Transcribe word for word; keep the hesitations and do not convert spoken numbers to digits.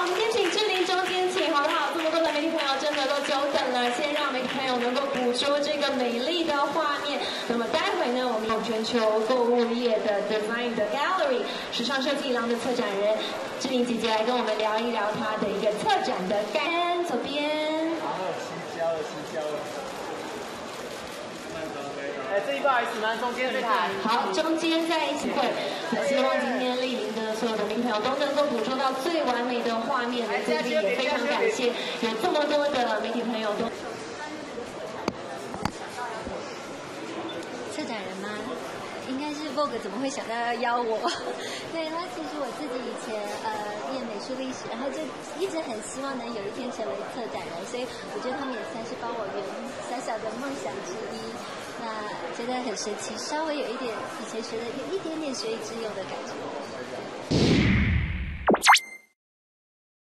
我们先请志玲中间请好不好？这么多的媒体朋友真的都久等了，先让媒体朋友能够捕捉这个美丽的画面。那么待会呢，我们有全球购物业的 Design 的 Gallery 时尚设计廊的策展人志玲姐姐来跟我们聊一聊她的一个策展的概念。左边， 好，失焦了，失焦了。哎，这一不好意思吗？中间这台。 好，中间在一起会。希望今天莅临的所有的媒体朋友都能够捕捉到最完美的画面。在这里也非常感谢有这么多的媒体朋友都。 策展人吗？应该是 Vogue 怎么会想到要邀我？对，那其实我自己以前呃念美术历史，然后就一直很希望能有一天成为策展人，所以我觉得他们也算是帮我圆小小的梦想之一。那觉得很神奇，稍微有一点以前学的有一点点学以致用的感觉。